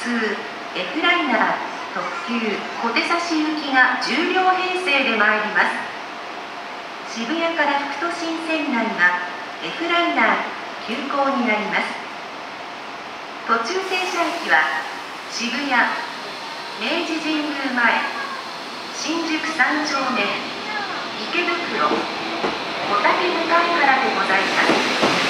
通 F ライナー特急小手差行きが10両編成で参ります。渋谷から副都心線内は F ライナー急行になります。途中停車駅は渋谷、明治神宮前、新宿三丁目、池袋、小竹向原でございます。